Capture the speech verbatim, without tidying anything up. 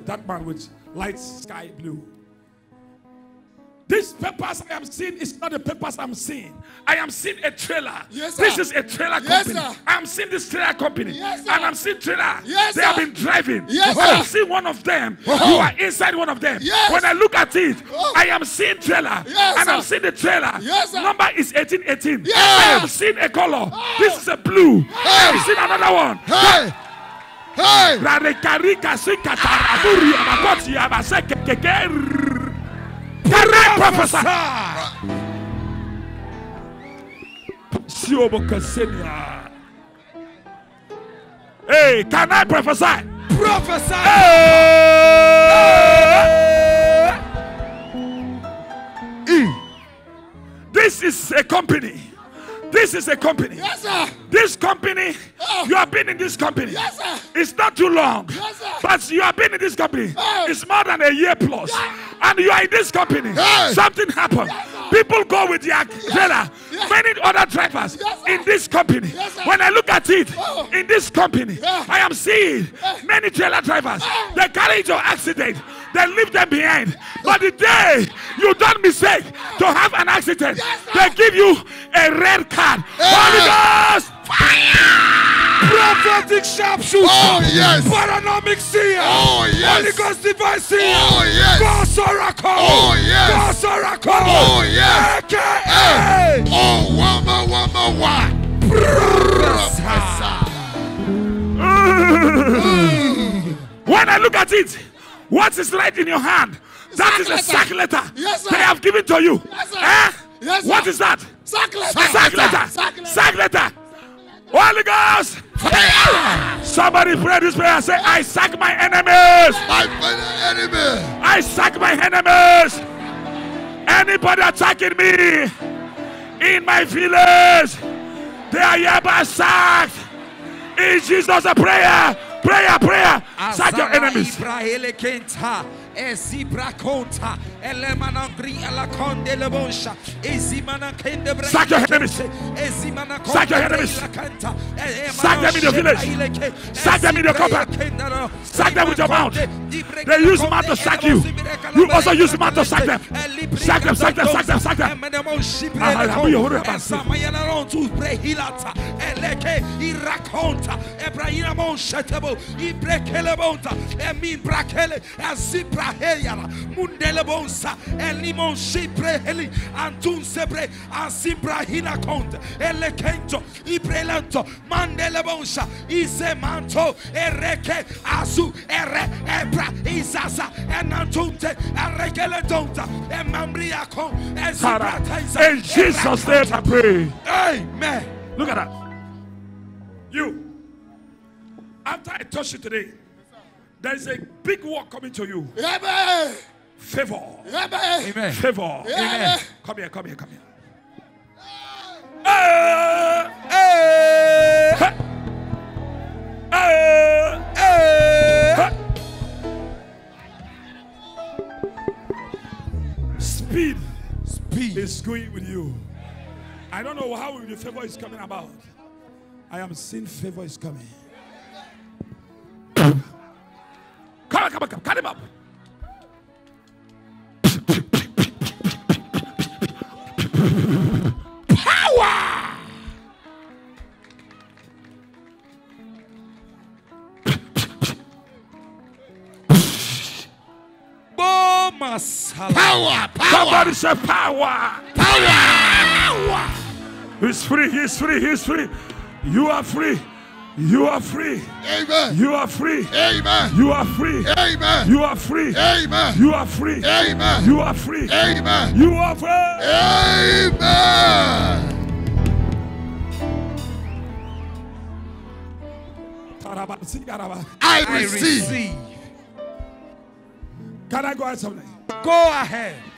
that man with light sky blue. These papers I am seeing is not the papers I'm seeing. I am seeing a trailer. Yes, sir. This is a trailer Yes, company. sir. I am seeing this trailer company. Yes, sir. And I'm seeing trailer. Yes, they sir. have been driving. Yes, I am sir. seeing one of them. Oh. You are inside one of them. Yes. When I look at it, Oh. I am seeing trailer. Yes, and I'm sir. seeing the trailer. Yes, sir. Number is eighteen eighteen. Yes. I am seeing a color. Oh. This is a blue. I Hey. am seeing another one. Hey! Hey! Can I prophesy? Hey, can I prophesy? Prophesy! Hey. This is a company. This is a company. Yes, sir. This company, Oh. you have been in this company. Yes, sir. It's not too long. Yes, sir. But you have been in this company. Oh. It's more than a year plus. Yeah. And you are in this company. Hey. Something happened. Yes, sir. People go with their trailer. Yes. Many other drivers Yes, sir. in this company. Yes, sir. When I look at it, Oh. in this company, Yeah. I am seeing Yeah. many trailer drivers. Oh. They carry your accident. They leave them behind. But the day you don't mistake to have an accident, Yes, sir. they give you a red card. Holy Ghost! Prophetic sharpshooter. Oh, yes. Paranomic seer. Oh, yes. Holy Ghost divine seer. Oh, yes. God's oracle. Oh, yes. God's oracle. Oh, yes. A K A. Hey. Oh, one more, one more, one. Prophesy. When I look at it, what is light in your hand? That Sack is a letter. sack letter Yes, sir. they have given to you. Yes, sir. Eh? Yes, sir. What is that? Sack letter. Sack letter. Sack letter. Sack letter. Holy Ghost. Somebody pray this prayer and say, I sack my enemies. My enemy. I sack my enemies. Anybody attacking me in my village, they are hereby sacked. In Jesus' a prayer. Prayer, prayer. Sack your enemies. Sack your enemies. Sack your enemies. Sack them in your village. Sack them in your compound. Sack them with your mouth. They use mouth to sack you. You also use mouth to sack them. Sack them, sack them, sack them, sack them. Antun sebre asibra hina konte elekento ibrelento mandele bonsa ise manto ereke asu ere ebra isasa enantunte erekele donta emambria kon ezibra taisa. In Jesus' name I pray. Amen. Look at that. You. After I touch you today, there is a big work coming to you. Amen. Favor. Amen. Favor. Amen. Come here, come here, come here. Uh, Hey. uh, Hey. uh. Speed Speed. is going with you. I don't know how the favor is coming about. I am seeing favor is coming. Come on, come on, come on. Cut him up. Power. Bo masala. Power. Power. Somebody say power. Power. He's free, he's free, he's free. You are free. You are free. Amen. You are free. Amen. You are free. Amen. You are free. Amen. You are free. Amen. You are free. Amen. You are free. Amen. I I receive. receive. Can I go ahead something? Go ahead.